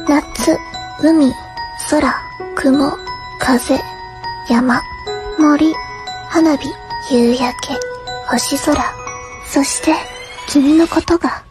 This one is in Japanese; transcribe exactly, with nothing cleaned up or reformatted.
夏、海、空、雲、風、山、森、花火、夕焼け、星空、そして君のことが